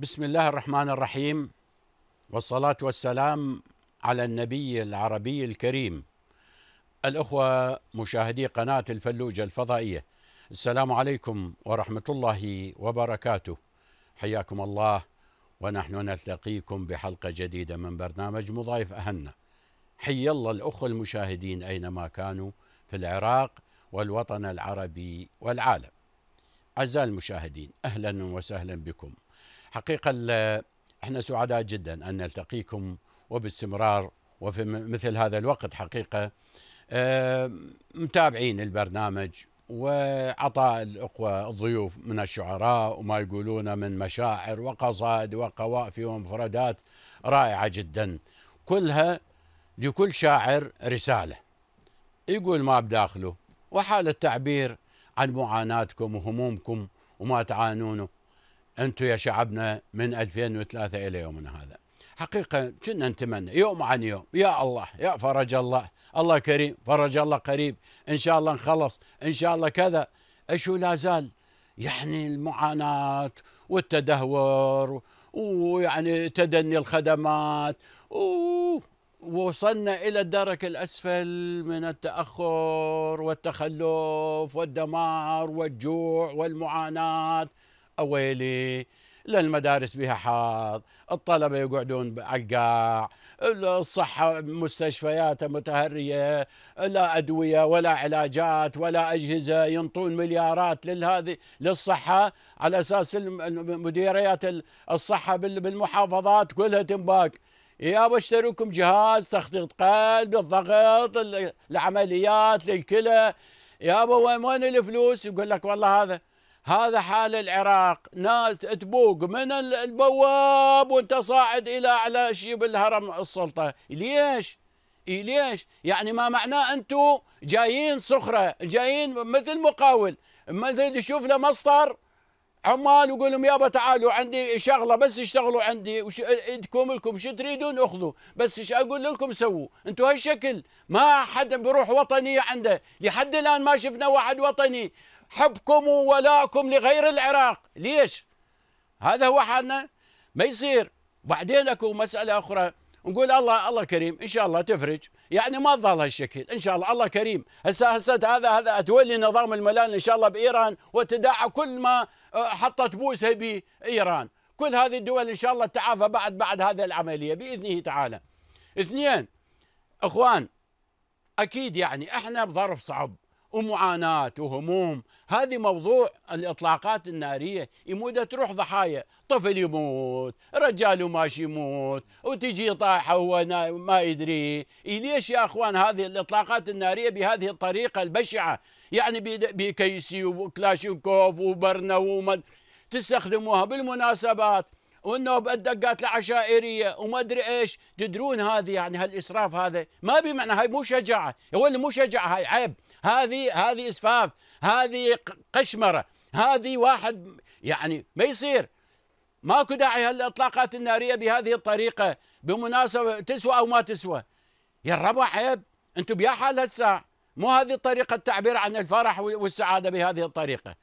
بسم الله الرحمن الرحيم، والصلاة والسلام على النبي العربي الكريم. الأخوة مشاهدي قناة الفلوجة الفضائية، السلام عليكم ورحمة الله وبركاته. حياكم الله، ونحن نلتقيكم بحلقة جديدة من برنامج مضايف أهلنا. حي الله الأخوة المشاهدين أينما كانوا في العراق والوطن العربي والعالم. أعزائي المشاهدين، أهلا وسهلا بكم. حقيقة احنا سعداء جدا أن نلتقيكم وباستمرار وفي مثل هذا الوقت. حقيقة متابعين البرنامج وعطاء الأخوة الضيوف من الشعراء وما يقولون من مشاعر وقصائد وقوافي ومفردات رائعة جدا، كلها لكل شاعر رسالة يقول ما بداخله، وحال التعبير عن معاناتكم وهمومكم وما تعانونه أنتم يا شعبنا من 2003 إلى يومنا هذا. حقيقة كنا نتمنى يوم عن يوم، يا الله يا فرج الله، الله كريم، فرج الله قريب، إن شاء الله نخلص، إن شاء الله كذا. أشو لا زال يعني المعاناة والتدهور ويعني تدني الخدمات، ووصلنا إلى الدرك الأسفل من التأخر والتخلف والدمار والجوع والمعاناة. أويلي، لا المدارس بها حظ، الطلبة يقعدون على القاع، الصحة مستشفيات متهرية، لا أدوية ولا علاجات ولا أجهزة، ينطون مليارات للهذه للصحة على أساس مديريات الصحة بالمحافظات كلها تنباك. يابا اشتروكم جهاز تخطيط قلب، الضغط، العمليات للكلى. يابا وين الفلوس؟ يقول لك والله هذا حال العراق، ناس تبوق من البواب وانت صاعد الى اعلى شيء بالهرم السلطه. ليش؟ ليش؟ يعني ما معناه انتم جايين صخره، جايين مثل مقاول، مثل يشوف له مسطر عمال ويقول لهم يابا تعالوا عندي شغله بس اشتغلوا عندي، ايدكم لكم شو تريدون اخذوا، بس ايش اقول لكم سووا. انتم هالشكل ما حد بروح وطنيه عنده، لحد الان ما شفنا واحد وطني. حبكم وولائكم لغير العراق، ليش؟ هذا هو حالنا، ما يصير. بعدين اكو مساله اخرى، نقول الله كريم ان شاء الله تفرج، يعني ما تظل هالشكل ان شاء الله، الله كريم. هسه هذا تولي نظام الملال ان شاء الله بايران وتداعى كل ما حطت بوسها به ايران، كل هذه الدول ان شاء الله تعافى بعد هذه العمليه باذنه تعالى. اثنين، اخوان، اكيد يعني احنا بظرف صعب ومعاناة وهموم. هذه موضوع الإطلاقات النارية يموت تروح ضحايا، طفل يموت، رجال ماشي يموت، وتجي طايحة وهو ما يدري. ليش يا أخوان هذه الإطلاقات النارية بهذه الطريقة البشعة؟ يعني بكيسي وكلاشينكوف وبرنا تستخدموها بالمناسبات وانه بالدقات العشائريه وما ادري ايش. تدرون هذه يعني هالاسراف هذا ما بمعنى، هاي مو شجاعه، هو اللي مو شجاعه، هاي عيب، هذه اسفاف، هذه قشمره، هذه واحد يعني ما يصير. ماكو داعي هالاطلاقات الناريه بهذه الطريقه بمناسبه تسوى او ما تسوى. يا الربع عيب، انتم بيا حال هالساعه، مو هذه الطريقه التعبير عن الفرح والسعاده بهذه الطريقه.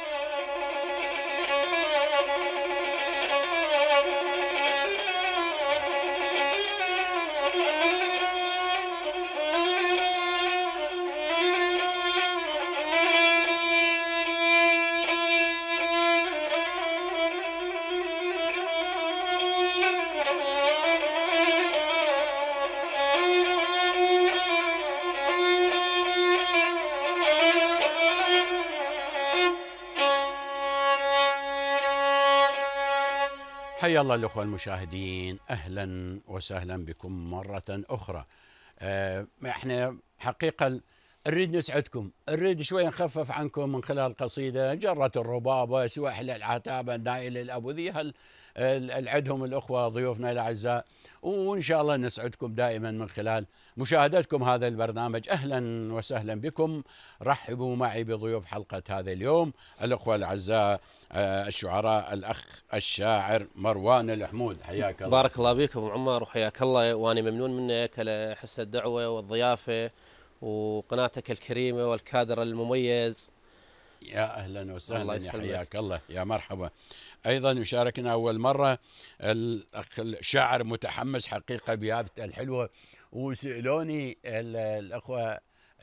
حيا الله الأخوة المشاهدين، أهلا وسهلا بكم مرة أخرى. احنا حقيقة نريد نسعدكم، نريد شوي نخفف عنكم من خلال قصيدة جرة الربابة سواحل العتابة نائل الأبوذية، العدهم الأخوة ضيوفنا الأعزاء، وإن شاء الله نسعدكم دائما من خلال مشاهدتكم هذا البرنامج. أهلا وسهلا بكم. رحبوا معي بضيوف حلقة هذا اليوم الأخوة الأعزاء الشعراء، الأخ الشاعر مروان الحمود، حياك الله. بارك الله بكم عمر وحياك الله، وأنا ممنون منك على حسن الدعوة والضيافة وقناتك الكريمة والكادر المميز. يا أهلا وسهلا، الله يا يسلمك. حياك الله، يا مرحبا. أيضا يشاركنا أول مرة الأخ الشاعر متحمس حقيقة بيابته الحلوة، وسألوني الأخوة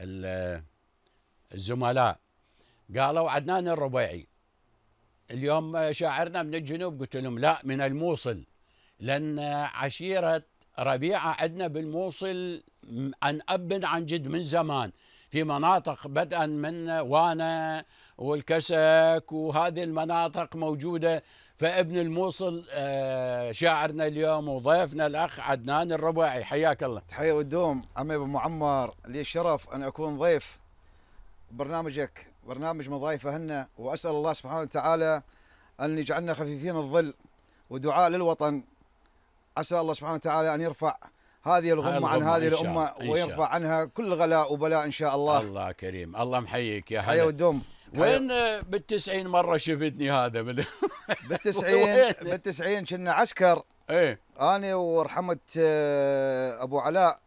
الزملاء قالوا عدنان الربيعي اليوم شاعرنا من الجنوب، قلت لهم لا، من الموصل، لأن عشيرة ربيعة عندنا بالموصل عن أب عن جد من زمان، في مناطق بدءا من وانا والكسك وهذه المناطق موجودة. فابن الموصل شاعرنا اليوم وضيفنا الأخ عدنان الربيعي، حياك الله. تحية والدوم عمي أبو معمر، لي الشرف أن أكون ضيف برنامجك، برنامج مضايفة هنا، وأسأل الله سبحانه وتعالى أن يجعلنا خفيفين الظل ودعاء للوطن. عسى الله سبحانه وتعالى أن يرفع هذه الغمة عن هذه الأمة ويرفع عنها كل غلاء وبلاء إن شاء الله. الله كريم، الله محييك يا تحية والدوم. وين بال90 مرة شفتني هذا بالتسعين كنا عسكر، ايه أنا ورحمة أبو علاء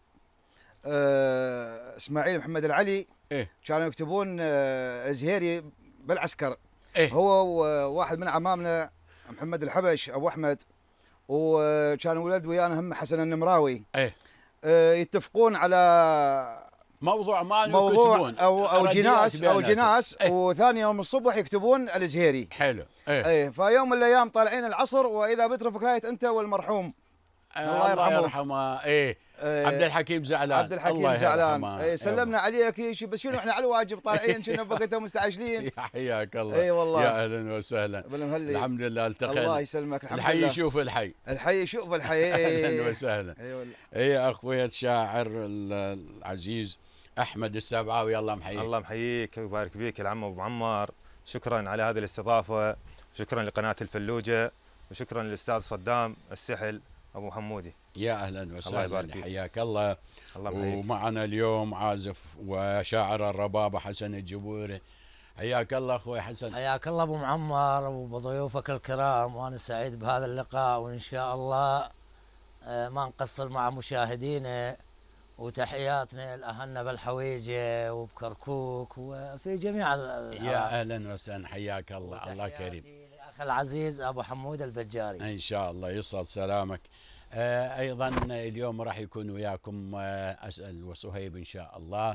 إسماعيل محمد العلي، ايه كانوا يكتبون الزهيري بالعسكر. إيه؟ هو وواحد من عمامنا محمد الحبش ابو احمد، وكان ولد ويانا هم حسن النمراوي. ايه يتفقون على موضوع ما موضوع يكتبون او جناس إيه؟ وثاني يوم الصبح يكتبون الزهيري. حلو. ايه ايه، فيوم من الايام طالعين العصر واذا بترفق رايه انت والمرحوم الله يرحمه. ايه عبد الحكيم زعلان. عبد الحكيم زعلان. ايه سلمنا عليك، بس شنو احنا على الواجب طالعين كنا بقيته مستعجلين. يا حياك الله. اي والله، يا اهلا وسهلا. الحمد لله التقينا. الله يسلمك. الحمد الحي لله. يشوف الحي، الحي يشوف الحي. اهلا وسهلا. اي والله. اي اخوي الشاعر العزيز احمد السبعاوي، الله محييك. الله محييك ويبارك فيك العم ابو معمر، شكرا على هذه الاستضافه، شكرا لقناه الفلوجه، وشكرا للاستاذ صدام السحل ابو حمودي. يا اهلا وسهلا، الله يبارك فيك. حياك الله. الله محييك. ومعنا اليوم عازف وشاعر الربابه حسن الجبوري، حياك الله اخوي حسن. حياك الله ابو معمر وبضيوفك الكرام، وانا سعيد بهذا اللقاء، وان شاء الله ما نقصر مع مشاهدينا، وتحياتنا لاهلنا بالحويجه وبكركوك وفي جميع يا اهلا وسهلا، حياك الله. الله كريم. الاخ العزيز ابو حمود البجاري، ان شاء الله يصل سلامك. ايضا اليوم راح يكون وياكم اسال وصهيب ان شاء الله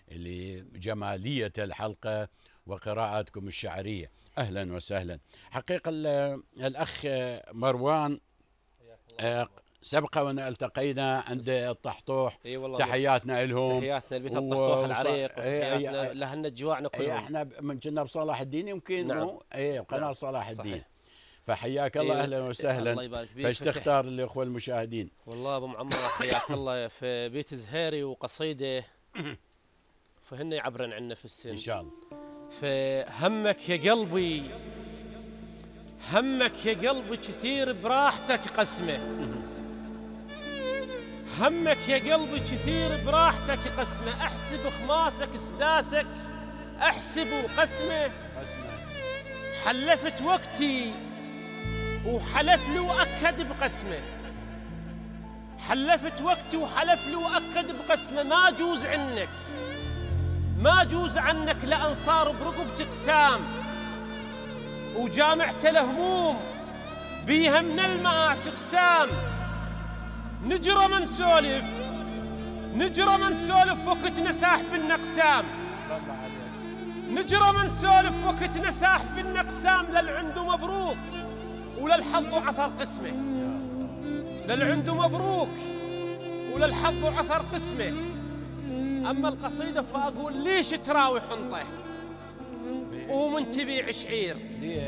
لجماليه الحلقه وقراءاتكم الشعريه. اهلا وسهلا. حقيقه الاخ مروان سبق وان التقينا عند الطحطوح. اي والله، تحياتنا لهم، تحياتنا لبيت الطحطوح العريق، وتحياتنا لاهلنا الجواعنا كلهم. احنا من كنا بصلاح الدين يمكن. نعم. قناه نعم. صلاح الدين. صحيح. فحياك الله. اهلا وسهلا. الله يبارك فيك. فايش تختار للاخوه المشاهدين؟ والله ابو معمر حياك الله، في بيت زهيري وقصيده فهن يعبرن عنا في السن ان شاء الله. فهمك يا قلبي، همك يا قلبي كثير براحتك قسمه، همك يا قلبي كثير براحتك قسمه، احسب خماسك سداسك احسب وقسمه، حلفت وقتي وحلف لي واكد بقسمه، حلفت وقتي وحلف لي واكد بقسمه، ما جوز عنك ما جوز عنك لان صار برقبتي قسام، وجامعت الهموم بيها من المآسي قسام، نجرى ما نسولف نجرى ما نسولف وقتنا ساح بالنقسام، نجرى ما نسولف وقتنا ساح بالنقسام، للعنده مبروك وللحظ عثر قسمه، للعنده مبروك وللحظ عثر قسمه. اما القصيده فاقول ليش تراوي حنطه ومن تبيع شعير،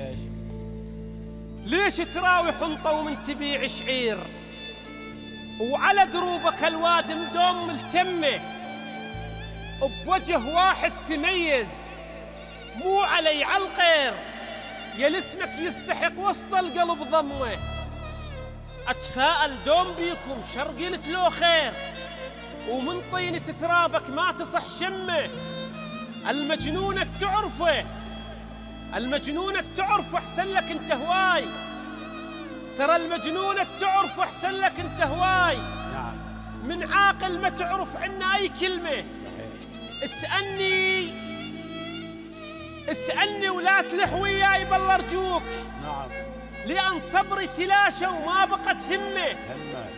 ليش تراوي حنطه ومن تبيع شعير، وعلى دروبك الواد مدوم ملتمه، بوجه واحد تميز مو علي عالغير، يا لاسمك يستحق وسط القلب ضمه، اتفائل دوم بيكم شرقلت لو خير، ومن طين تترابك ما تصح شمه، المجنونة تعرفه المجنونة تعرفه احسن لك انت هواي، ترى المجنونة تعرفه احسن لك انت هواي، نعم. من عاقل ما تعرف عنا اي كلمة، صحيح. اسألني اسألني ولا تلح وياي بالله أرجوك. نعم. لأن صبري تلاشى وما بقت همة. همة.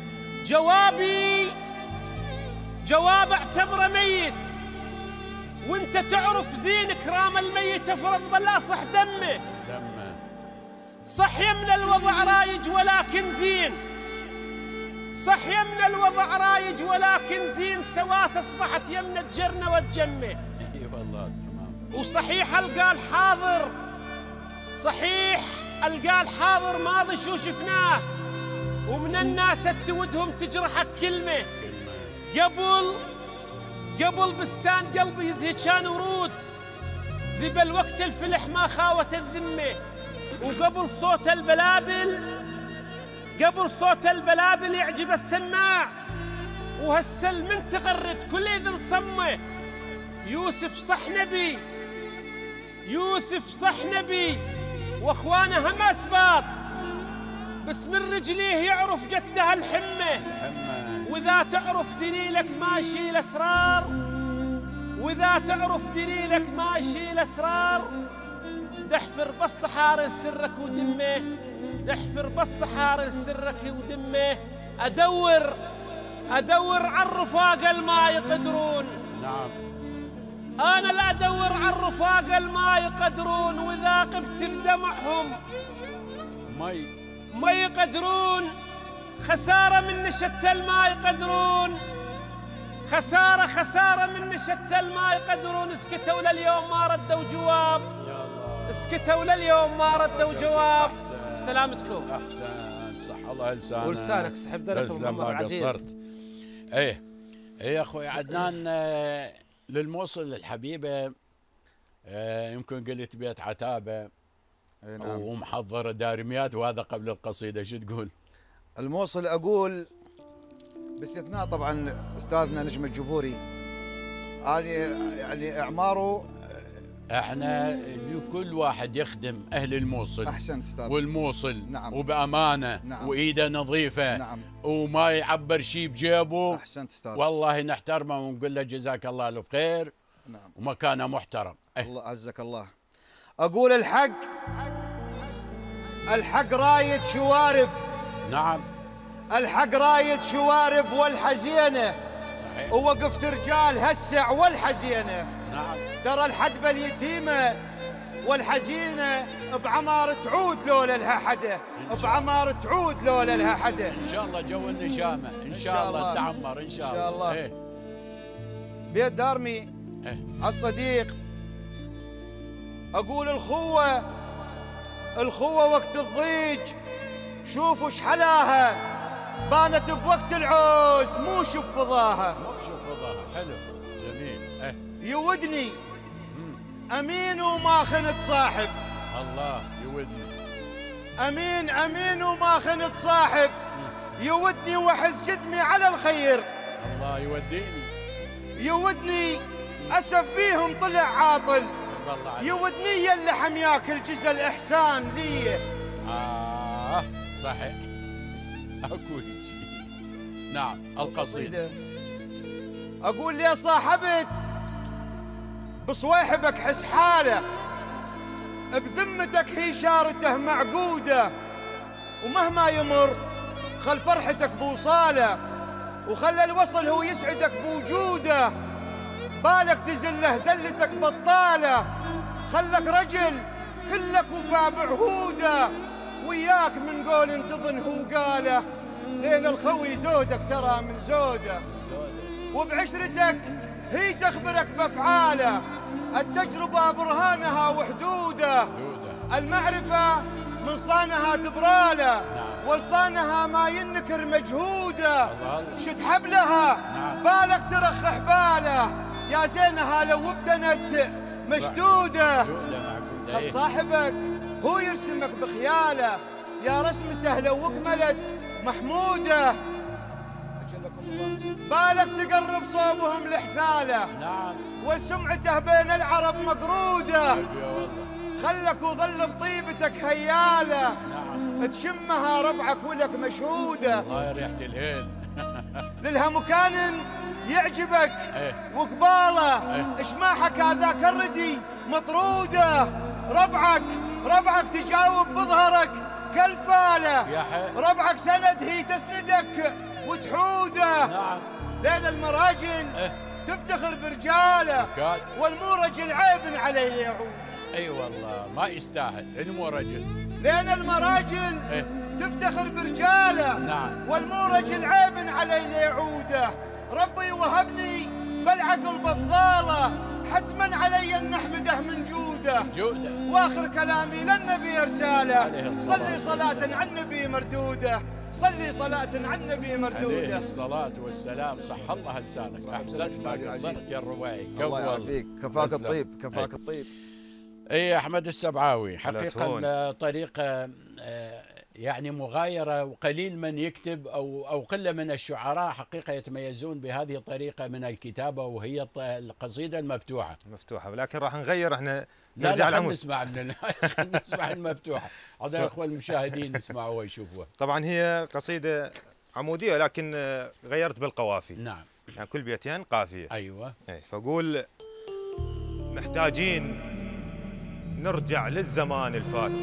جواب اعتبره ميت، وانت تعرف زين كرام الميت افرض بالله صح دمه. صح يمن الوضع رايج ولكن زين، صح يمن الوضع رايج ولكن زين، سواس اصبحت يمن الجرنة والجمة. اي والله تمام. وصحيح القال حاضر، صحيح القال حاضر ماضي شو شفناه، ومن الناس ودهم تجرحك كلمة. قبل بستان قلبي يزهي كان ورود، ذي بالوقت الفلح ما خاوت الذمة. وقبل صوت البلابل يعجب السماع، وهالسل من تغرد كل إذن صمه. يوسف صح نبي واخوانه هم اسباط، بس من رجليه يعرف جده الحمه. واذا تعرف دليلك ما يشيل اسرار، واذا تعرف دليلك ما يشيل اسرار، دحفر بالصحاري لسرك ودمه، دحفر بالصحاري لسرك ودمه. ادور على الرفاق الما يقدرون. نعم. انا لا ادور على الرفاق الما يقدرون، واذا قبت بدمعهم ما يقدرون. خساره من نشت الما يقدرون، خساره من نشت الما يقدرون. اسكتوا لليوم ما ردوا جواب، اسكتوا لليوم ما ردوا جواب. سلامتكم. احسن. صح الله لسانك ولسانك سحب دلك محمد العزيز. ايه يا اخوي عدنان، للموصل الحبيبه يمكن قلت بيت عتابه. نعم. ومحضر دارميات، وهذا قبل القصيده. شو تقول؟ الموصل اقول باستثناء طبعا استاذنا نجم الجبوري، يعني اعماره احنا كل واحد يخدم اهل الموصل. احسنت استاذ. والموصل نعم. وبامانه. نعم. وايده نظيفه. نعم. وما يعبر شيء بجيبه. احسنت استاذ. والله نحترمه ونقول له جزاك الله الف خير. نعم. ومكانه محترم. الله عزك الله. اقول الحق رايد شوارب. نعم. الحق رايد شوارب والحزينه. صحيح. ووقفت رجال هسع والحزينه. نعم. ترى الحدبه اليتيمه والحزينه بعمار تعود لولا لها حدا، بعمار تعود لولا لها حدا. ان شاء الله جو النشامه ان شاء الله تعمر ان شاء الله. إيه. بيت دارمي. إيه. على الصديق اقول الخوه وقت الضيج شوفوا شحلاها، بانت بوقت العوز مو شوف فضاها. حلو جميل. إيه. يودني امين وما خنت صاحب. الله يودني. امين وما خنت صاحب. يودني وحز جدمي على الخير. الله يودني اسف بيهم طلع عاطل. يودني يا اللي حمياكل جزء الاحسان لي. صحيح. اكو شيء. نعم. القصيده اقول لي صاحبت بصويحبك حس حاله، بذمتك هي شارته معقوده، ومهما يمر خل فرحتك بوصاله، وخلى الوصل هو يسعدك بوجوده. بالك تزله زلتك بطاله، خلك رجل كلك وفا بعهوده، وياك من قول انتظن هو قاله، لين الخوي زودك ترى من زوده. وبعشرتك هي تخبرك بافعاله، التجربه برهانها وحدوده، المعرفه من صانها تبراله، ولصانها ما ينكر مجهوده. شد حبلها بالك ترخ حباله، يا زينها لو ابتنت مشدوده. خل صاحبك هو يرسمك بخياله، يا رسمته لو اكملت محموده. بالك تقرب صوبهم لحثاله. نعم. ولسمعته بين العرب مقروده. خلك وظل بطيبتك هياله. نعم. تشمها ربعك ولك مشهوده. الله ريحة الهيل. للها مكان يعجبك وقباله ايش ما حكى ذاك الردي مطروده. ربعك تجاوب بظهرك كالفاله، ربعك سند هي تسندك وتحوده. نعم. لين المراجل تفتخر برجاله والمو رجل عيب عليه يعود. اي والله ما يستاهل المو رجل. لين المراجل تفتخر برجاله. نعم. والمو رجل عيب عليه يعوده. ربي وهبني بالعقل بفضاله، حتما علي ان نحمده من جوده. واخر كلامي للنبي ارساله، صلي صلاة على النبي مردوده، صلي صلاة على النبي مردوده. عليه الصلاة والسلام. صح الله لسانك، احسنت ما قصرت يا الرباعي. الله يعافيك، كفاك الطيب كفاك الطيب. اي احمد السبعاوي حقيقة طريقة يعني مغايرة، وقليل من يكتب أو قلة من الشعراء حقيقة يتميزون بهذه الطريقة من الكتابة، وهي القصيدة المفتوحة. ولكن راح نغير احنا نرجع العمود. نسمع نسمع المفتوحة عشان الأخوة المشاهدين يسمعوها ويشوفوها. طبعا هي قصيدة عمودية لكن غيرت بالقوافي. نعم. يعني كل بيتين قافية. أيوة. فأقول محتاجين نرجع للزمان الفات،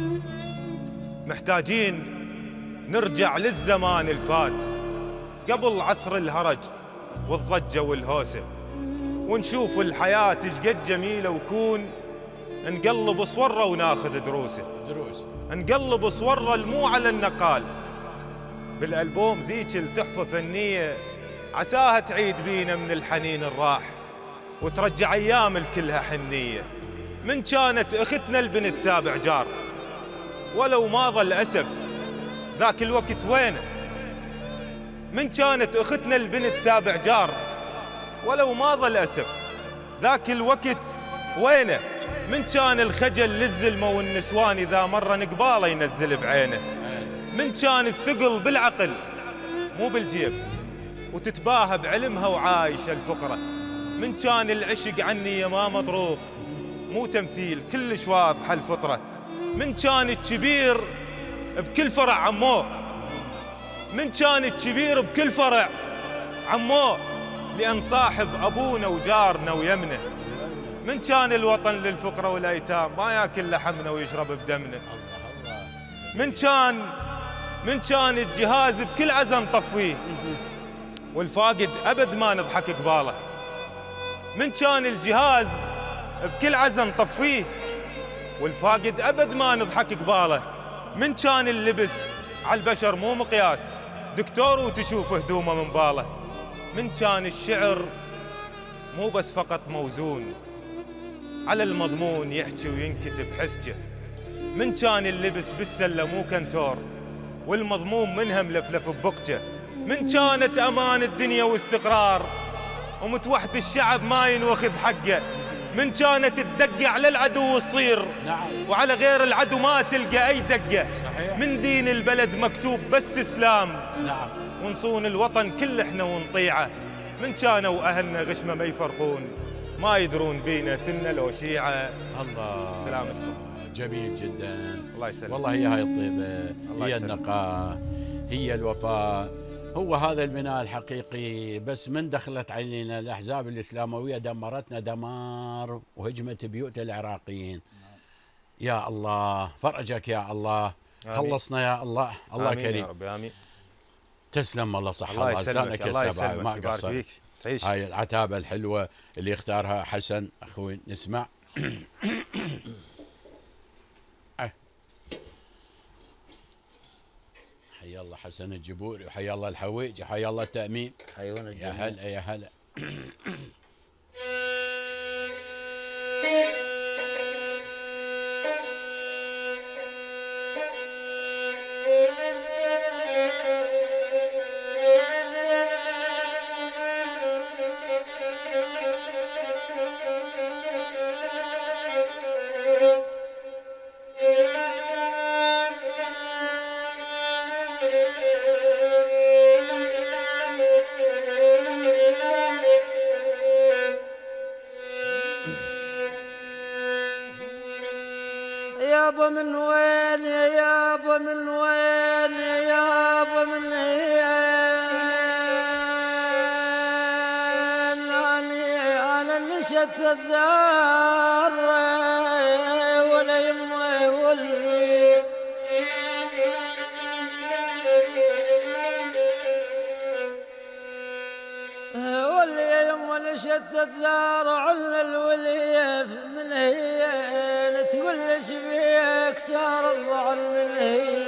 محتاجين نرجع للزمان الفات قبل عصر الهرج والضجة والهوسة، ونشوف الحياة شقد جميلة وكون نقلب صورة وناخذ دروس. نقلب صورة المو على النقال بالألبوم ذيك التحفة فنية، عساها تعيد بينا من الحنين الراح وترجع أيام الكلها حنية. من كانت أختنا البنت سابع جار ولو ما ظل أسف ذاك الوقت وينه. من كانت أختنا البنت سابع جار ولو ما ظل أسف ذاك الوقت وينه. من كان الخجل للزلمة والنسوان إذا مر نقباله ينزل بعينه. من كان الثقل بالعقل مو بالجيب وتتباهى بعلمها وعايشة الفقرة. من كان العشق عني ما مطروق مو تمثيل كلش واضح الفطرة. من كان الكبير بكل فرع عموه، من كان الكبير بكل فرع عموه، لأن صاحب أبونا وجارنا ويمنه. من كان الوطن للفقراء والأيتام ما ياكل لحمنا ويشرب بدمنا. من كان الجهاز بكل عزم طفيه والفاقد أبد ما نضحك قباله. من كان الجهاز بكل عزم طفيه والفاقد أبد ما نضحك قباله. من كان اللبس على البشر مو مقياس دكتور وتشوف هدومه من باله. من كان الشعر مو بس فقط موزون على المضمون يحكي وينكتب حسجه. من كان اللبس بالسلة مو كنتور والمضمون منها ملفلف ببقجه. من كانت أمان الدنيا واستقرار ومتوحد الشعب ما ينوخذ حقه. من كانت تدق على العدو وتصير وعلى غير العدو ما تلقى أي دقة. صحيح. من دين البلد مكتوب بس إسلام ونصون الوطن كل إحنا ونطيعه. من كانوا أهلنا غشمة ما يفرقون ما يدرون بينا سنة لو شيعة. الله سلامتكم. جميل جدا. الله يسلمك. والله هي هاي الطيبة، هي النقاء، هي الوفاء، هو هذا البناء الحقيقي. بس من دخلت علينا الأحزاب الإسلاموية دمرتنا دمار وهجمت بيوت العراقيين. يا الله فرجك يا الله. آمين. خلصنا يا الله. الله آمين كريم يا رب. آمين. تسلم الله صح الله لسانك الله السبعة ما قصرت. هاي العتابة الحلوة اللي اختارها حسن أخوي نسمع. حيا الله حسن الجبوري وحيا الله الحويج وحيا الله التأمين. حيونا يا هلا يا هلا. يابا من وين يا يابا من وين يا يابا من شتى الدار ولا يمه واللي يم شتى الدار عل الولي من هي تقول ليش فيك صار الضعن من هي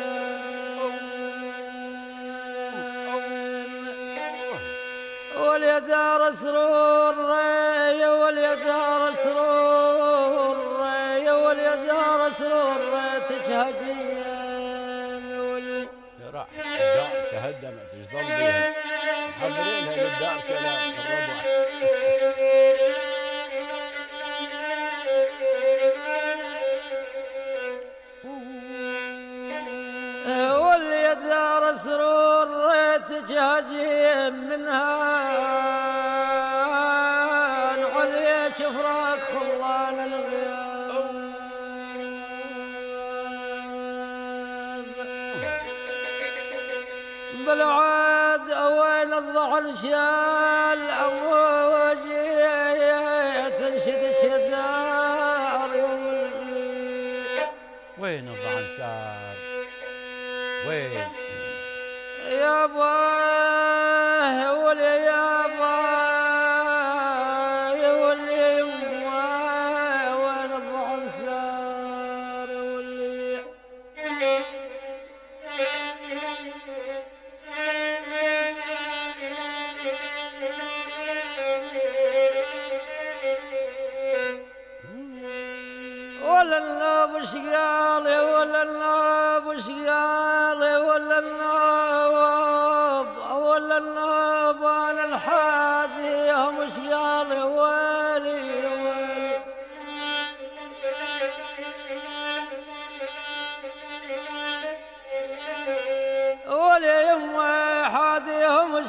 واليدار سرور يا واليدار سرور يا واليدار سرور تجهجين راح الدار تهدمت ايش ضل بيها محضرينها للدار كلام الربع واليدار سرور تجهجين منها شفراك خلان الغياب بالعاد وين الضعن شال أمواجي تنشد شدار وين الضعن صار وين يا باه ولي يا باه ولا الناب شقالي ولا الناب شقالي ولا الناب انا الحادي هم شقالي ويلي ويلي يمي حادي هم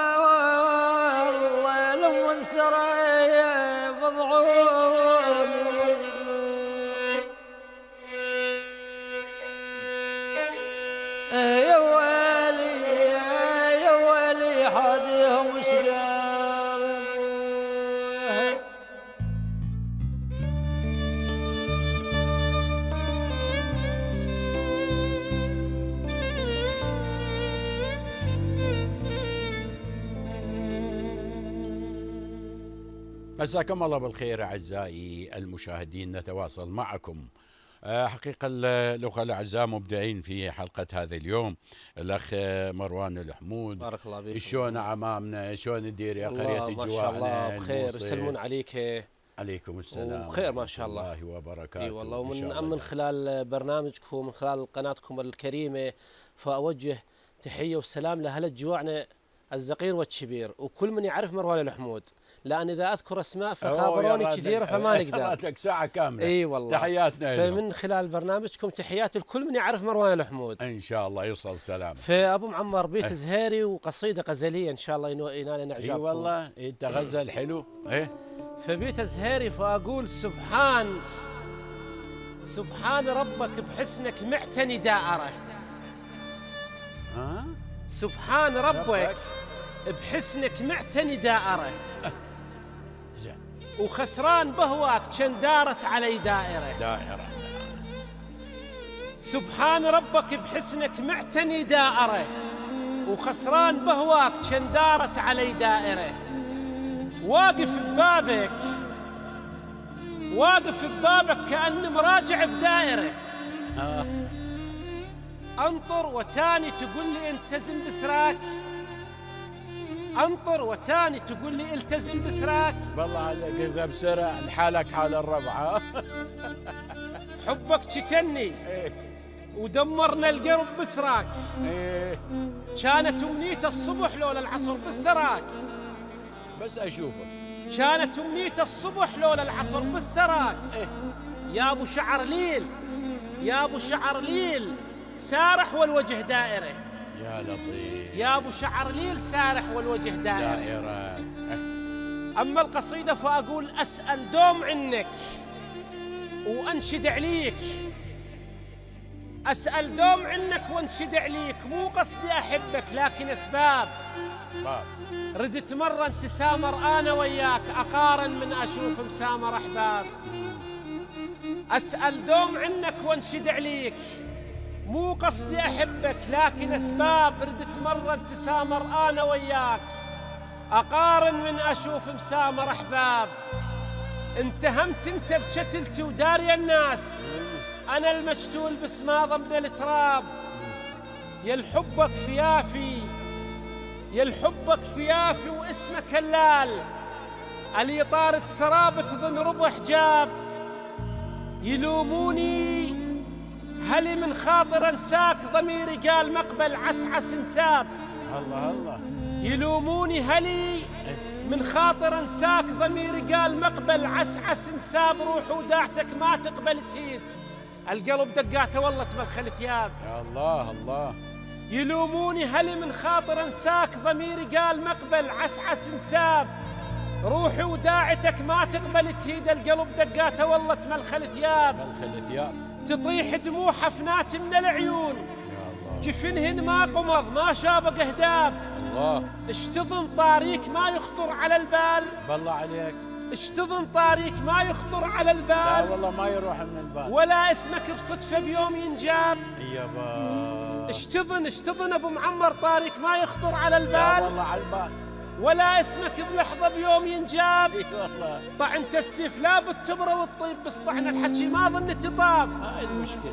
شقالي لم انسري بضعون يا ويلي حاديهم شقال مساكم الله بالخير أعزائي المشاهدين. نتواصل معكم حقيقة الأخوة الأعزاء مبدعين في حلقة هذا اليوم. الأخ مروان الحمود بارك الله فيك. شلون أمامنا شلون ندير يا قرية الجواعنا؟ ما شاء الله بخير يسلمون عليك. عليكم السلام وبخير ما شاء الله. الله وبركاته. اي والله ومن خلال برنامجكم ومن خلال قناتكم الكريمة فأوجه تحية وسلام لأهل الجواعنا الزقير والشبير وكل من يعرف مروان الحمود، لأن إذا أذكر أسماء فخابروني كثيرة فما نقدر. لك ساعة كاملة. إي والله. تحياتنا فمن لهم. خلال برنامجكم تحيات لكل من يعرف مروان الحمود. إن شاء الله يوصل سلام. فأبو معمر بيت زهيري وقصيدة غزلية إن شاء الله ينال إعجابكم. إي والله أنت غزل حلو. إيه. فبيت زهيري فأقول سبحان ربك بحسنك معتني دائرة. سبحان ربك بحسنك معتني دائرة. زين. وخسران بهواك كان دارت علي دائرة. سبحان ربك بحسنك معتني دائرة وخسران بهواك كان دارت علي دائرة. واقف ببابك كأني مراجع بدائرة. انطر وتاني تقول لي التزم بسراك. انطر وتاني تقول لي التزم بسراك. والله عليك اذا بسرعه نحالك حال الربع. حبك شتني ودمرنا القلب بسراك. كانت امنيته الصبح لولا العصر بالسراك. بس اشوفك. كانت امنيته الصبح لولا العصر بالسراك. يا ابو شعر ليل يا ابو شعر ليل سارح والوجه دائره. يا لطيف يا ابو شعر ليل سارح والوجه دائره. اما القصيده فاقول اسال دوم عنك وانشد عليك. أسأل دوم عنك وانشد عليك، مو قصدي أحبك لكن أسباب ردت مرة تسامر أنا وياك، أقارن من أشوف مسامر أحباب. أسأل دوم عنك وانشد عليك، مو قصدي أحبك لكن أسباب ردت مرة تسامر أنا وياك، أقارن من أشوف مسامر أحباب. انتهمت انت بشتلتي وداري الناس، أنا المجتول بسماضة من التراب. يا الحبك فيافي يا الحبك فيافي واسمك هلال، اللي طارت سراب تظن ربع حجاب. يلوموني هلي من خاطر انساك، ضميري قال مقبل عسعس انساب. الله الله. يلوموني هلي من خاطر انساك، ضميري قال مقبل عسعس انساب. روح وداعتك ما تقبل تهيد، القلب دقاته والله تبخل ثياب. يا الله الله. يلوموني هلي من خاطر انساك، ضميري قال مقبل عسعس انساب. روحي وداعتك ما تقبل تهيد، القلب دقاته والله تملخل ثياب. ملخل ثياب. تطيح دموع حفنات من العيون، جفنهن ما قمض ما شابق اهداب. الله. اش تظن طاريك ما يخطر على البال؟ بالله عليك. اش تظن طاريك ما يخطر على البال؟ لا والله ما يروح من البال. ولا اسمك بصدفة بيوم ينجاب. يابا. اش تظن ابو معمر طاريك ما يخطر على البال؟ لا والله على البال. ولا اسمك بلحظة بيوم ينجاب. اي والله. طعنت السيف لا بالتبرة والطيب، بس طعن الحكي ما ظن تطاب. هاي المشكلة.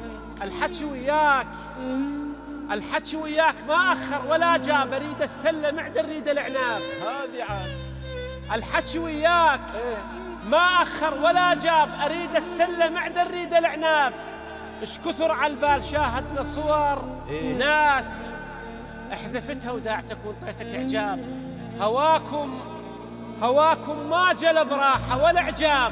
الحكي وياك ما أخر ولا جاب، أريد السلة معد أريد العناب. هذه عاد. الحكي وياك ما أخر ولا جاب، أريد السلة معد أريد العناب. إيش كثر على البال شاهدنا صور ناس احذفتها وداعتك وانطيتك إعجاب. هواكم ما جلب راحة ولا إعجاب.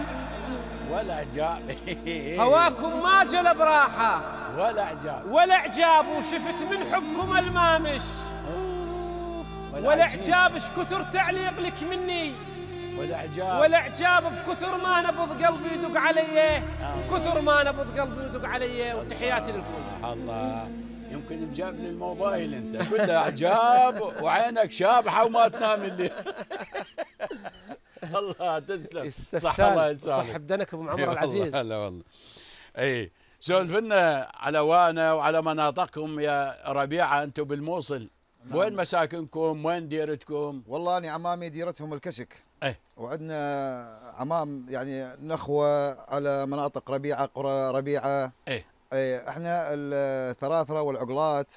هواكم ما جلب راحة ولا إعجاب، وشفت من حبكم المامش ولا إعجاب. إيش كثر تعليق لك مني ولا إعجاب، بكثر ما نبض قلبي يدق علي، كثر ما نبض قلبي يدق علي. وتحياتي لكم. الله. يمكن مجاب لي الموبايل انت كله اعجاب وعينك شابحه وما تنام الليل. الله تسلم. صح الله يسامحك. صح بدنك ابو معمر العزيز. هلا والله. اي سولفنا على وانا وعلى مناطقكم يا ربيعه، انتم بالموصل. نعم. وين مساكنكم؟ وين ديرتكم؟ والله أنا عمامي ديرتهم الكسك. وعندنا عمام يعني نخوة على مناطق ربيعة، قرى ربيعة. احنا الثراثرة والعقلات.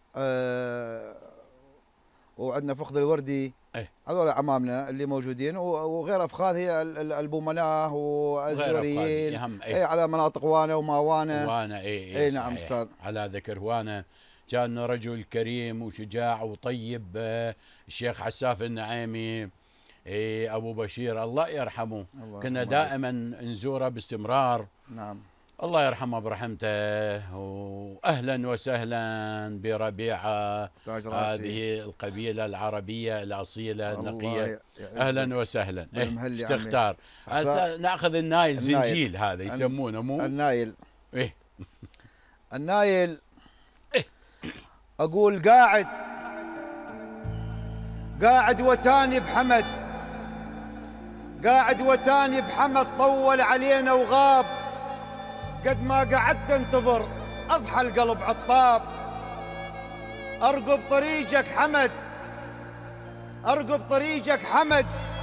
وعندنا فقد الوردي. هذول عمامنا اللي موجودين، وغير افخاذ هي البومناه والزوريين. على مناطق وانا وما وانا. اي نعم استاذ. على ذكر وانا، كان رجل كريم وشجاع وطيب، الشيخ حساف النعيمي ابو بشير الله يرحمه. كنا دائما نزوره باستمرار. نعم. الله يرحمه برحمته. واهلا وسهلا بربيعه، هذه القبيله العربيه الاصيله النقيه. اهلا وسهلا. ايش تختار؟ ناخذ النايل زنجيل، هذا يسمونه مو النايل. النايل. اقول قاعد وتاني بحمد، قاعد وتاني بحمد، طول علينا وغاب. قد ما قعدت انتظر اضحى القلب عطاب. ارقب طريقك حمد، ارقب طريقك حمد،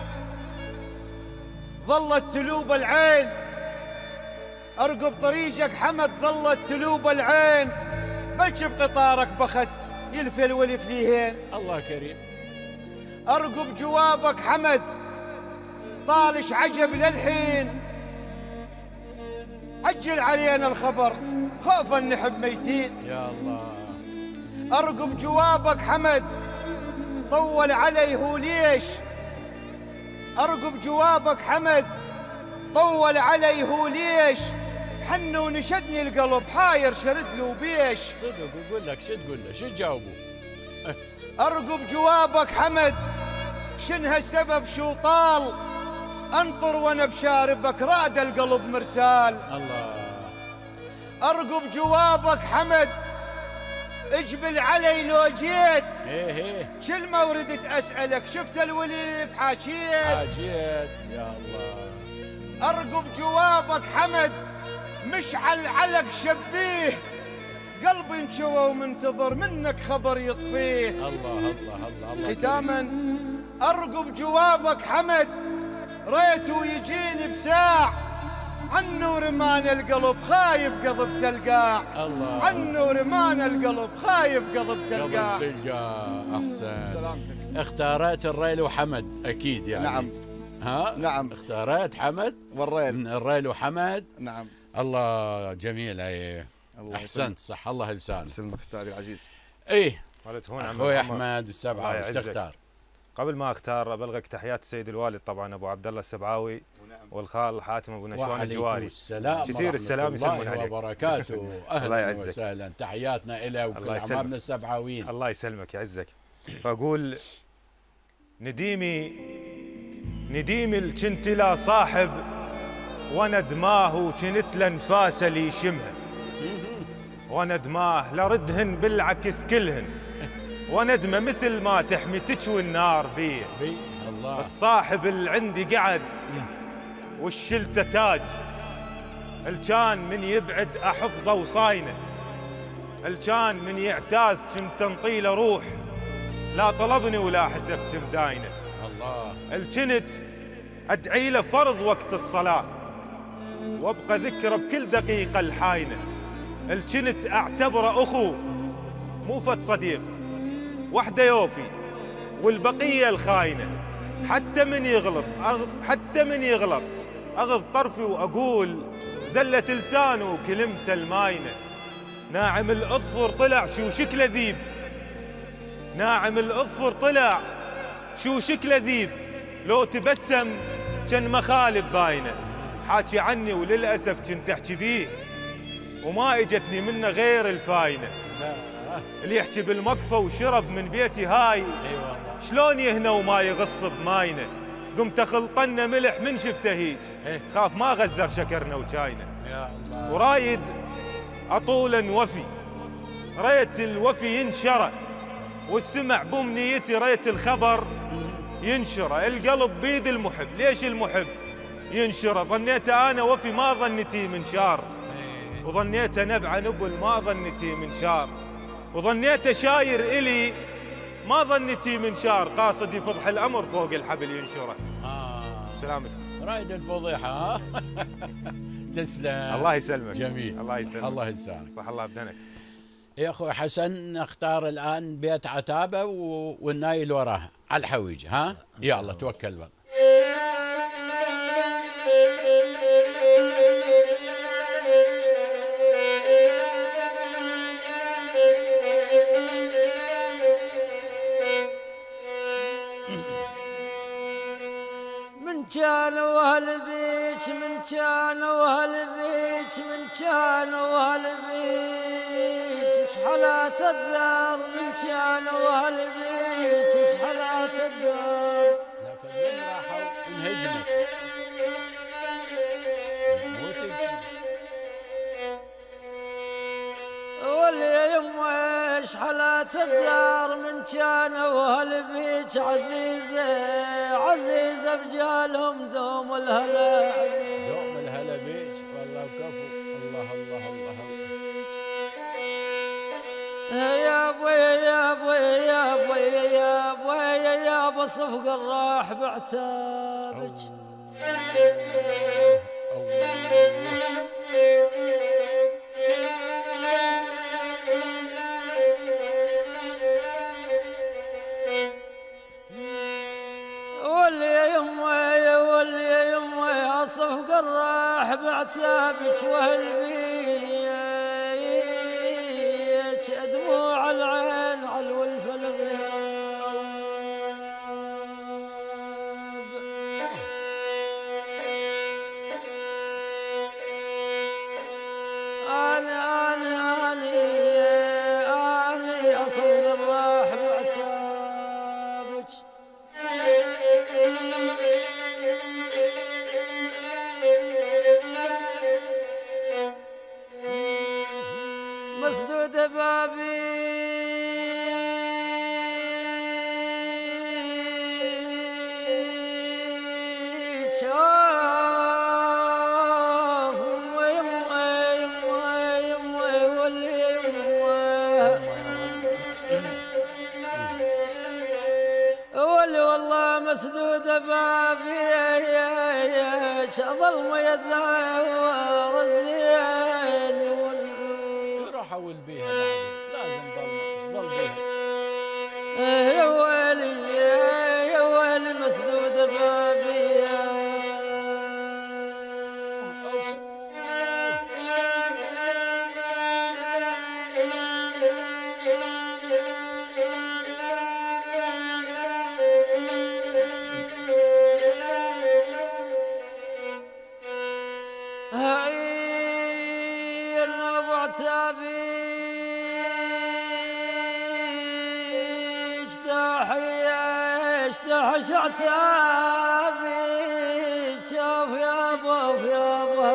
ظلت تلوب العين. ارقب طريقك حمد، ظلت تلوب العين. بلش بقطارك بخت يلفل والفليهين. الله كريم. ارقب جوابك حمد، طالش عجب للحين. عجل علينا الخبر خوفا نحب ميتين. يا الله. ارقب جوابك حمد، طول عليه ليش. ارقب جوابك حمد، طول عليه ليش. حن ونشدني القلب حاير شرد له بيش. صدق يقول لك شو تقول له؟ شو تجاوبه؟ ارقب جوابك حمد، شن هالسبب شو طال. انطر وانا بشاربك راد القلب مرسال. الله. أرقب جوابك حمد، اجبل علي لو جيت. كل ما وردت أسألك شفت الوليف حاجيت يا الله. أرقب جوابك حمد، مشعل علق شبيه، قلبي انشوى ومنتظر منك خبر يطفيه. الله الله الله الله. ختاما أرقب جوابك حمد، ريته يجيني بساع، عنه رمان القلب خايف قضب تلقاع. الله. عنه رمان القلب خايف قضب تلقاع. أحسن. سلامتك. اختارت الريل وحمد أكيد يعني. نعم. ها؟ نعم. اختارت حمد والريل. الريل وحمد. نعم. الله جميل. ايه الله احسنت. صح الله لسانك. يسلمك استاذي العزيز. ايه ولد هون اخوي احمد السبعاوي ايش تختار؟ قبل ما اختار ابلغك تحيات السيد الوالد طبعا ابو عبد الله السبعاوي والخال حاتم ابو نشوان الجواري. السلام كثير السلام يسلمون عليك وبركاته. اهلا وسهلا، تحياتنا له وكل احبابنا السبعاويين. الله يسلمك يعزك. فاقول نديمي الجنت لا صاحب وندماه كنت لنفاسه لي شمها، وندماه لردهن بالعكس كلهن، وندمه مثل ما تحمي تشوي النار بيه. الله. الصاحب اللي عندي قعد والشلته تاج، الكان من يبعد احفظه وصاينه، الكان من يعتاز كنت انطيله روح، لا طلبني ولا حسبت مداينه. الله. الكنت ادعي له فرض وقت الصلاه، وابقى ذكره بكل دقيقه الحاينه. الكنت اعتبره اخو مو فد صديق، وحده يوفي والبقيه الخاينه. حتى من يغلط اغض طرفي واقول زله لسانه وكلمته الماينه. ناعم الاظفر طلع شو شكله ذيب، ناعم الاظفر طلع شو شكله ذيب، لو تبسم كان مخالب باينه. حاكي عني وللاسف كنت احكي بيه، وما اجتني منه غير الفاينه. اللي يحكي بالمقفى وشرب من بيتي هاي، شلون يهنى وما يغص بماينه. قمت اخلطنا ملح من شفته هيج، خاف ما غزر شكرنا وشاينه. يا الله. ورايد اطولا وفي، ريت الوفي ينشره، والسمع بامنيتي ريت الخبر ينشره. القلب بيد المحب، ليش المحب ينشره؟ ظنيته انا وفي ما ظنتي من شار، وظنيته نبع نبل ما ظنتي من شار، وظنيته شاير الي ما ظنتي من شار. قاصد يفضح الامر فوق الحبل ينشره. سلامتك. رايد الفضيحه ها. تسلم. الله يسلمك. جميل. الله يسلمك. الله يلسانك. صح الله بدنك. يا اخوي حسن نختار الان بيت عتابه والنايل وراها على الحويج. ها يلا توكل بقى. كان وهالبيج من كان وهالبيج من كان وهالبيج شحلات الدار من كان وهالبيج شحلات الدار. لكن من راحوا انهزمت. واللي يمه شحلات الدار من كان وهالبيج عزيزة بجالهم دوم الهلا بيج. والله وكفو. الله الله الله الله. يا ابوي يا ابوي يا ابوي يا ابوي يا ابو صفق الراح بعتابك. صفق الراح بعتابك وهالبيج دموع العين على الولف الغياب. أنا صفق الراح بعتابك. مسدود بابي مسدود بابي ظلم يدور الزين يروح اول بيها لازم ظل بيها. يا ويلي يا ويلي مسدود بابي اجتحش عتابي شوف يا ابو يا ابو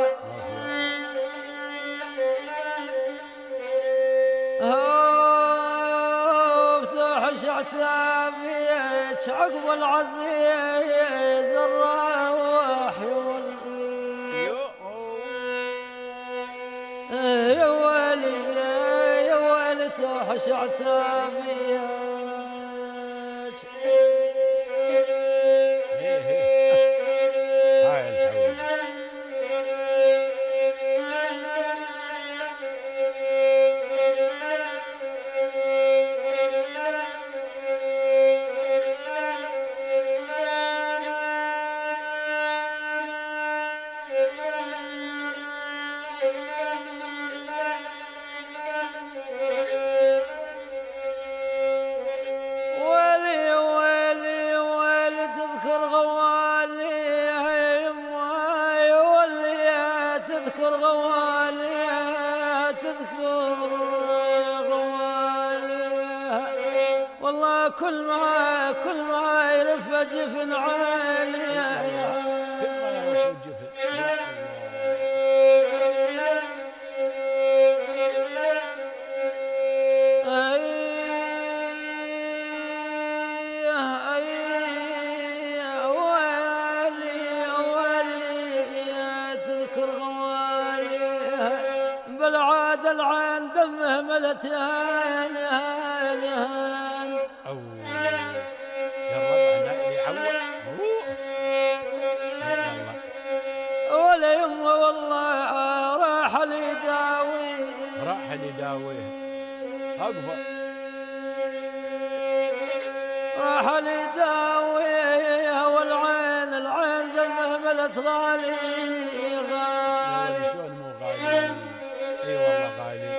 افتحش عتابي عقب العزيز الروح يا ويلي يا ويلي توحش عتابي كل ما يرف جفن عالي كل ما يرف جفن تذكر غوالي بالعاد العين دمه ملتان ولا يمه والله راح يداويه اقفى راح يداويه والعين دمه ملت غالي شلون مو غالي؟ اي والله غالي.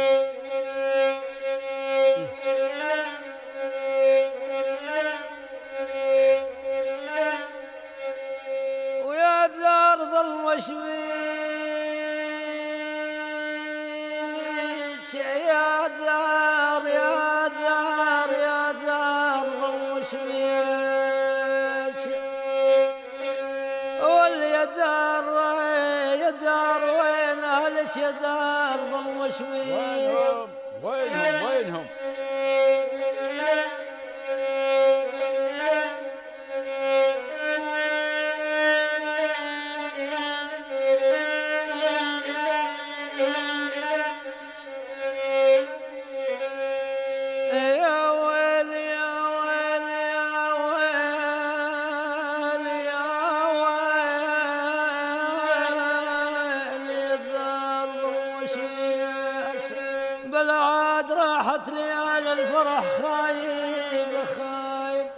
وشويش يا دار يا دار يا دار ظل وشويش واللي يا دار وين اهلك يا دار ظل وشويش وينهم بالعاد راحت لي على الفرح خايب خايب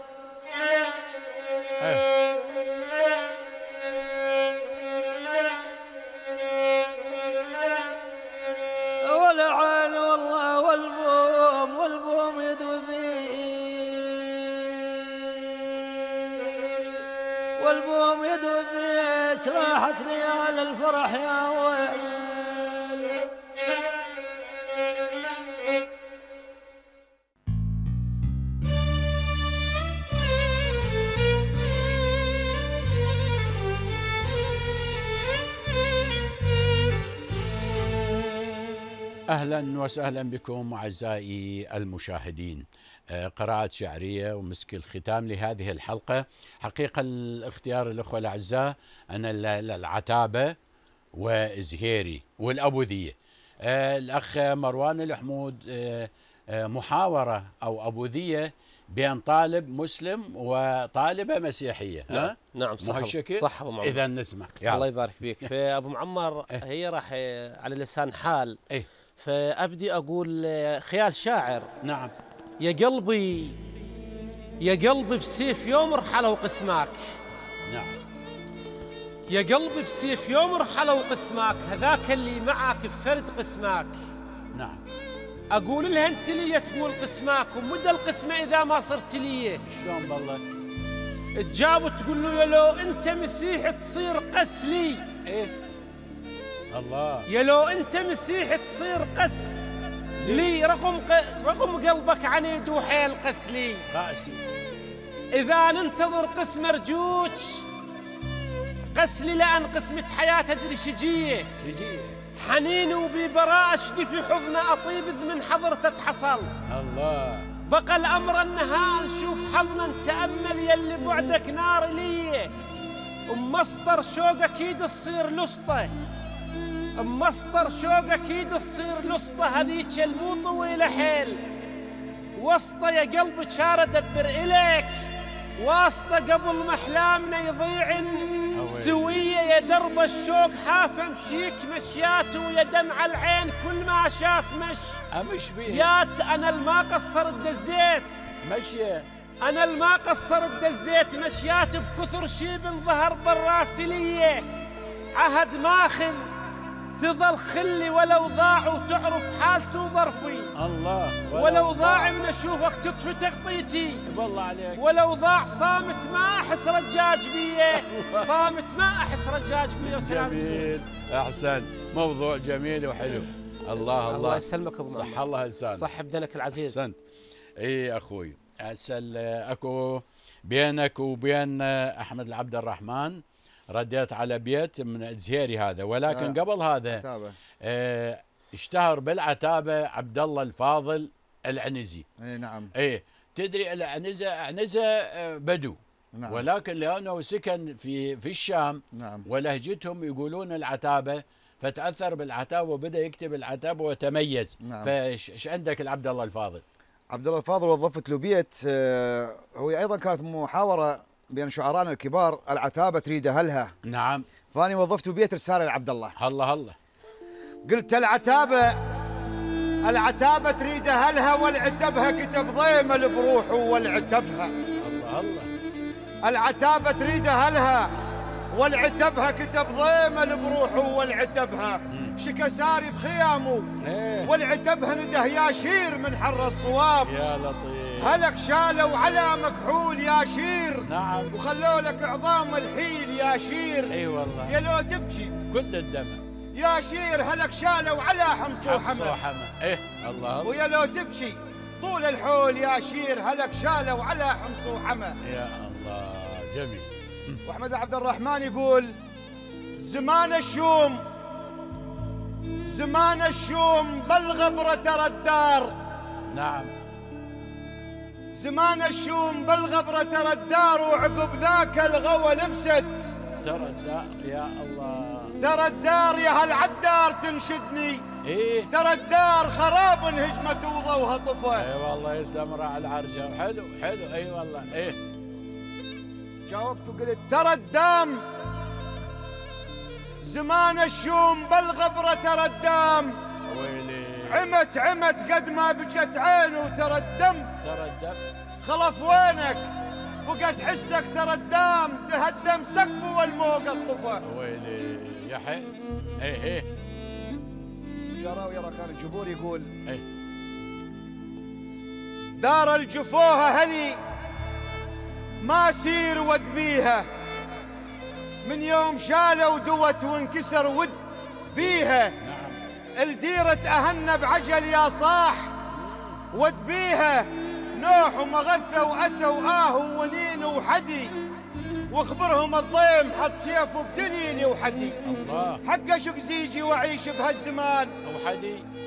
والعين والله والبوم يدوبي والبوم يدوبيك راحت لي على الفرح يا ويل أهلا وسهلا بكم أعزائي المشاهدين. قراءة شعرية ومسك الختام لهذه الحلقة. حقيقة الاختيار الأخوة الأعزاء أنا العتابة وزهيري والأبوذية. الأخ مروان الحمود محاورة أو أبوذية بين طالب مسلم وطالبة مسيحية. نعم صح أبو معمر. إذا نسمع. الله يبارك فيك. فأبو معمر هي راح على لسان حال. فأبدي أقول خيال شاعر. نعم. يا قلبي بسيف يوم رحلوا قسماك. نعم. يا قلبي بسيف يوم رحلوا قسماك، هذاك اللي معك بفرد قسماك. نعم. أقول لها أنت لي تقول قسماك، ومدى القسمة إذا ما صرت لي. شلون بالله؟ تجاوب تقول له يا لو أنت مسيح تصير قس لي. الله. يا لو أنت مسيح تصير قس لي، رغم قلبك عنيد وحيل قس لي. قاسي. إذا ننتظر قسم رجوج قس لي، لأن قسمة حياة أدري شجية حنين وببراءة أشدي في حضنه أطيب إذ من حضرته تحصل. الله. بقى الأمر النهار نشوف حظنا نتأمل يلي بعدك نار لي. مصدر شوق أكيد تصير لسطة، مصدر شوق أكيد تصير لسطة، هذيك المو طويلة حيل وسطة يا قلبي شار أدبر إليك واسطة قبل ما أحلامنا يضيعن سوية. يا درب الشوق حافة مشيك مشياته ويا دمع العين كل ما شاف أمش بيه. يات أنا الما قصر الدزيت مشية، أنا الما قصر الدزيت مشيات بكثر شيب ظهر بالراسلية. عهد ماخذ تظل خلي ولو ضاع وتعرف حالته ظرفي. الله. ولو ضاع من اشوفك تطفي تغطيتي. بالله عليك. ولو ضاع صامت ما احس رجاج بيه. صامت ما احس رجاج بيه. جميل. احسن. موضوع جميل وحلو. الله يسلمك ابو صح الله لسانك. صح بدنك العزيز. احسنت. اي اخوي اسال اكو بينك وبين احمد العبد الرحمن رديت على بيت من زهيري هذا، ولكن قبل هذا اشتهر بالعتابة عبد الله الفاضل العنزي. نعم. تدري العنزة بدو. نعم. ولكن لأنه سكن في الشام. نعم. ولهجتهم يقولون العتابة، فتأثر بالعتابة وبدأ يكتب العتابة وتميز. نعم. فايش عندك العبد الله الفاضل؟ عبد الله الفاضل وظفت له بيت، هو أيضا كانت محاورة بين شعراءنا الكبار، العتابة تريد أهلها. نعم. فاني وظفت بيت رسالة لعبد الله. الله. قلت العتابة تريد أهلها والعتبها كتب ضيمل بروحه والعتبها. الله. العتابة تريد أهلها والعتبها كتب ضيمل بروحه والعتبها. شكساري بخيامه والعتبها نده ياشير من حر الصواب. يا لطيف. هلك شالوا على مكحول يا شير. نعم. وخلوا لك عظام الحيل يا شير. اي والله. يا لو تبكي كل الدمع يا شير، هلك شالوا على حمص وحمى. الله. ويا لو تبكي طول الحول يا شير، هلك شالوا على حمص وحمى. يا الله. جميل. واحمد عبد الرحمن يقول زمان الشوم بالغبرة ترى الدار. نعم. زمان الشوم بالغبرة ترى الدار، وعقب ذاك الغوى لبست. ترى الدار يا الله. ترى الدار يا هالعدار تنشدني. ترى الدار خراب هجمت وضوها طفى. اي والله يسمر على العرجة. حلو. اي والله. جاوبت وقلت ترى الدام زمان الشوم بالغبرة ترى الدام. ويلي. عمت قد ما بكت عينه. ترى الدم خلف وينك فقد حسك. ترى الدام تهدم سقفه والموج الطفى. ويلي يا حي. جراوي كان الجبور يقول دار الجفوها هني ما سير ود بيها، من يوم شالوا دوت وانكسر ود بيها. نعم. الديرة أهنا بعجل يا صاح ود بيها. نوح ومغثة وأسى وآه ونين وحدي، واخبرهم الضيم حط سيفه بدنيني وحدي. الله. حق شق زيجي وأعيش بهالزمان. وحدي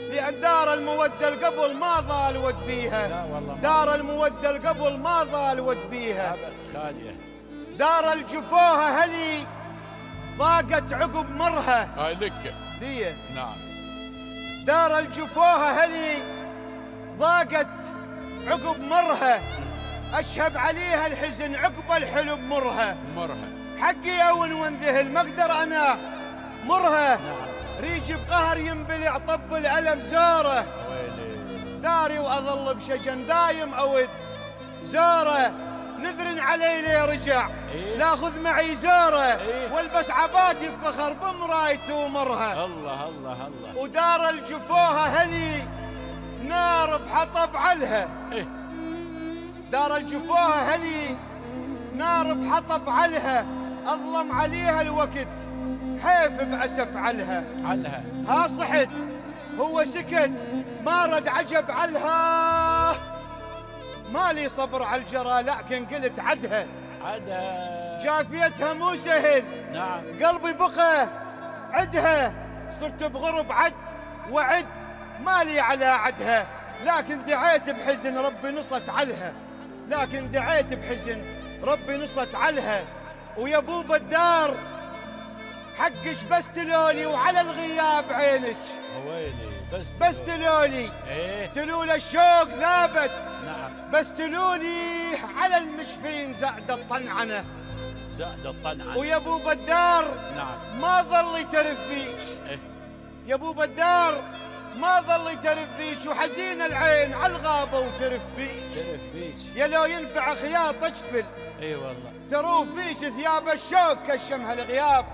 لأن دار المودة القبل ما ضال ود بيها، دار المودة القبل ما ضال ود بيها، خالية دار الجفوها هلي ضاقت عقب مرها. هاي لك ليه؟ نعم. دار الجفوها هلي ضاقت عقب مرها، أشهب عليها الحزن عقب الحلم مرها. حقي أول وانذهل ما أقدر أنا مرها. ريج بقهر ينبلع طب الألم زاره، داري وأظل بشجن دايم أود زاره. نذر علي لي رجع لاخذ معي زاره، والبس عبادي بفخر بمرايته ومرها. الله الله الله. ودار الجفوها هلي نار بحطب علها، دار الجفوها هلي نار بحطب علها، أظلم عليها الوقت حيف بأسف علها. ها صحت هو سكت ما رد عجب علها، مالي صبر على الجرى لكن قلت عدها. جافيتها مو سهل. نعم. قلبي بقى عدها، صرت بغرب عد وعد مالي على عدها، لكن دعيت بحزن ربي نصت علها، لكن دعيت بحزن ربي نصت علها. ويا بوب الدار حقش بس تلولي وعلى الغياب عينك. ويلي بس تلولي. تلول الشوق ذابت. نعم. بس تلولي على المشفين زاد الطنعنه. ويا ابو بدار نعم ما ظل يترف فيك. يا ابو بدار ما ظل يترف فيك، وحزين العين على الغابه وترف فيك. يا لو ينفع خياط اجفل. اي والله. تروف فيك ثياب الشوق كشمها الغياب.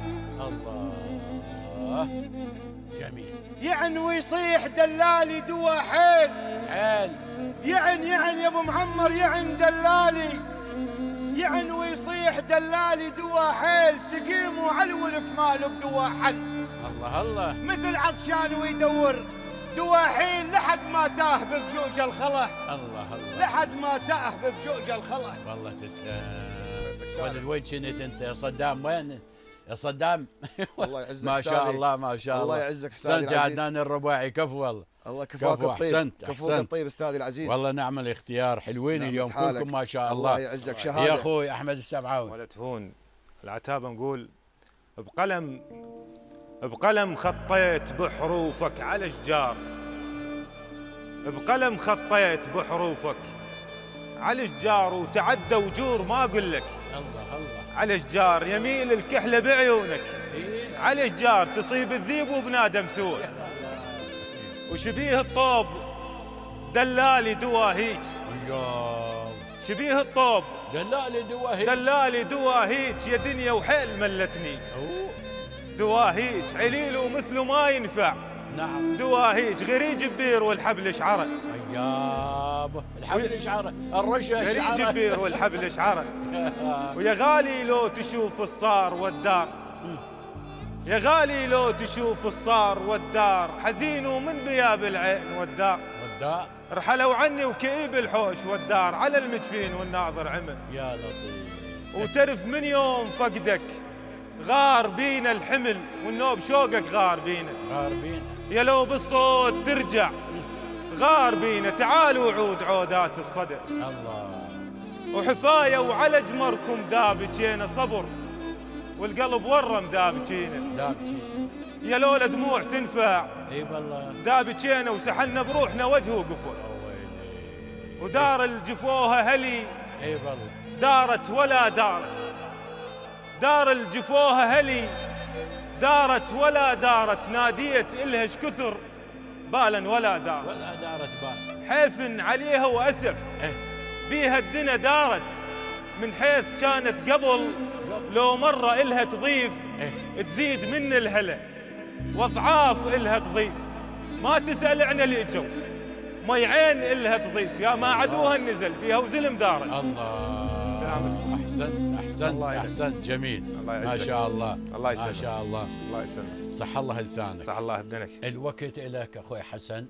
الله جميل. يعن ويصيح دلالي دوا حيل. يعن يا ابو معمر يعن دلالي، يعن ويصيح دلالي دوا حيل، سقيم وعلى الولف ماله بدوا حل. الله مثل عطشان ويدور دوا حيل لحد ما تاه بفجوج الخله. الله لحد ما تاه بفجوج الخله. والله تسلم. وين كنت انت يا صدام؟ وين يا صدام؟ الله يعزك ما شاء الله ما شاء الله. الله يعزك استاذي العزيز. عدنان الرباعي كفو والله. الله كفاك الطيب. احسنت الطيب استاذي العزيز. والله نعم الاختيار حلوين اليوم كلكم ما شاء الله. الله يعزك شهاده يا اخوي احمد السبعاوي. ولا تهون العتابه نقول بقلم خطيت بحروفك على شجار، بقلم خطيت بحروفك على شجار، وتعدى وجور ما اقول لك. الله على شجار يميل الكحله بعيونك. على شجار تصيب الذيب وبنادم سوء، وشبيه الطوب دلالي دواهيج. شبيه الطوب دلالي دواهيج، يا دنيا وحيل ملتني. دواهيج عليل ومثله ما ينفع. نعم. دواهيج غريج ببير والحبل شعره. الحبل شعره الرشه غريج ببير والحبل شعره. ويا غالي لو تشوف الصار والدار، يا غالي لو تشوف الصار والدار، حزين ومن بياب العين والدار. رحلوا عني وكئيب الحوش والدار، على المجفين والناظر عمى. يا لطيف. وترف من يوم فقدك غار بينا الحمل، والنوب شوقك غار بينا. يا لو بالصوت ترجع غار بينا، تعالوا عود عودات الصدى. الله. وحفاية وعلى جمركم دابجينا صبر، والقلب ورم دابجينا. يا لولا دموع تنفع. اي والله. دابجينا وسحلنا بروحنا وجه وقفل. ودار الجفوها هلي. اي والله. دارت ولا دارت، دار الجفوها هلي دارت ولا دارت، ناديت إلهش كثر بالا ولا دارت. حيف عليها وأسف بيها الدنيا دارت، من حيث كانت قبل لو مرة إلها تضيف تزيد من الهلا، واضعاف إلها تضيف. ما تسأل عن اللي جو مي عين إلها تضيف، يا ما عدوها النزل بيها وزلم دارت. الله سلامتكم. احسنت جميل. ما شاء الله. الله يسلمك. ما شاء الله. الله يسلمك. صح الله لسانك. صح الله بدنك. الوقت لك اخوي حسن.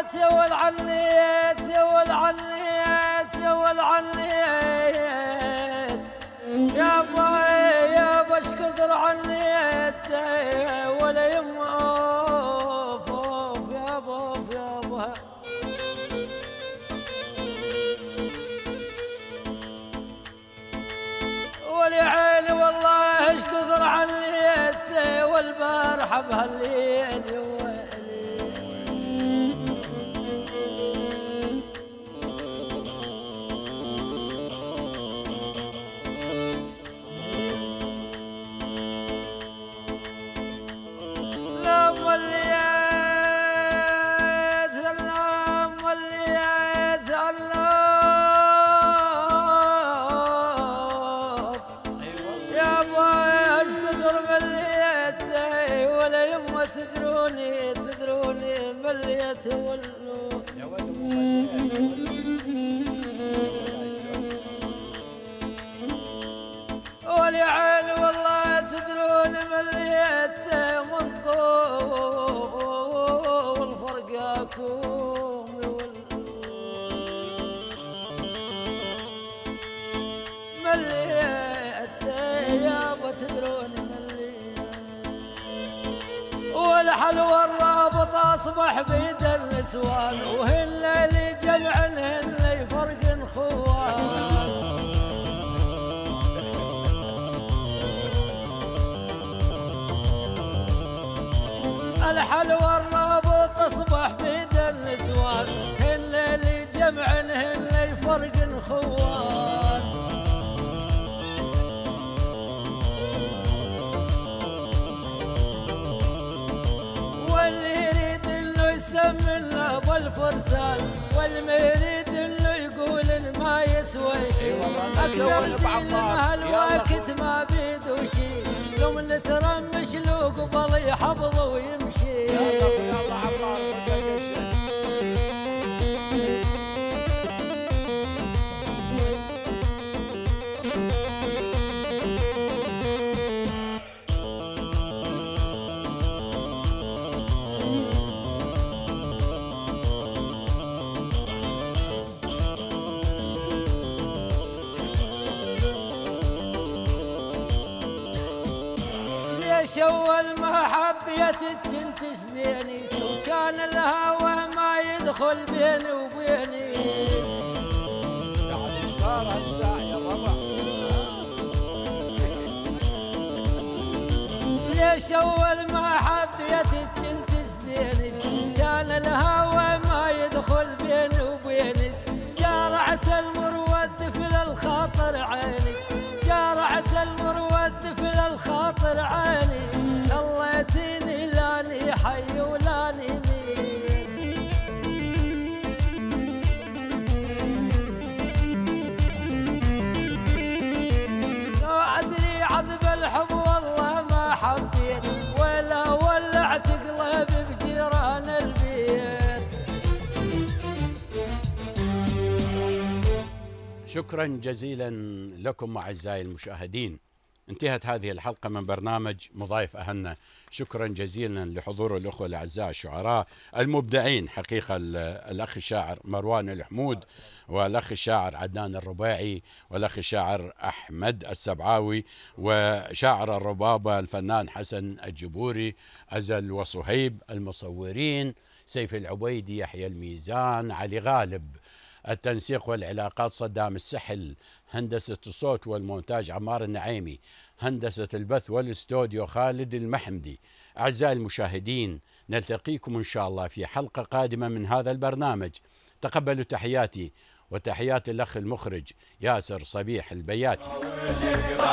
والعنيت يا والعنيت يا والعنيت يا والعنيت يا باش كثر عنيت ولا يما اوف اوف يا اوف يا ابا ولي عيني والله ايش كثر عنيت والبارحه بهالليل يا تدروني مليت ولي عيني والله تدروني مليت من طول فرقاكم مليت يابا تدروني والحلوى الرابط اصبح بيد النسوان وهن اللي جمعن هن يفرق خوان الحلوى الرابط اصبح بيد النسوان هن اللي جمعن هن يفرق خوان يسمن له بالفرسان واللي يريد انه يقول إن ما يسوى شيء اقدر زين هالوقت ما بيدو شيء يوم نترمش له قبل يحفظ ويمشي شول محبيتك انتش زيني وكان الهوى ما يدخل بيني وبيني يعني صار هالساعة يا ربع ليش اول محبيتك انتش زيني كان الهوى ما يدخل بيني وبينك جارعت المرود في الخاطر عينك جارعت المرود في الخاطر عيني خليتيني لاني حي ولاني ميت لو ادري عذب الحب والله ما حبيت ولا ولعت قلبي بجيران البيت. شكرا جزيلا لكم أعزائي المشاهدين. انتهت هذه الحلقة من برنامج مضايف أهلنا. شكرا جزيلا لحضور الأخوة الأعزاء الشعراء المبدعين حقيقة، الأخ الشاعر مروان الحمود والأخ الشاعر عدنان الرباعي والأخ الشاعر أحمد السبعاوي وشاعر الربابة الفنان حسن الجبوري، أزل وصهيب، المصورين سيف العبيدي، يحيى الميزان، علي غالب، التنسيق والعلاقات صدام السحل، هندسة الصوت والمونتاج عمار النعيمي، هندسة البث والاستوديو خالد المحمدي. أعزائي المشاهدين، نلتقيكم إن شاء الله في حلقة قادمة من هذا البرنامج. تقبلوا تحياتي وتحيات الأخ المخرج ياسر صبيح البياتي.